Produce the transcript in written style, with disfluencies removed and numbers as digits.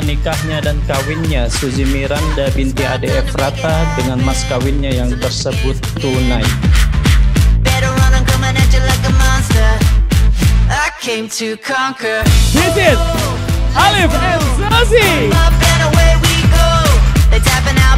nikahnya dan kawinnya Suzzy Miranda binti Ade Efrata dengan mas kawinnya yang tersebut tunai. This is Alif and Suzzy.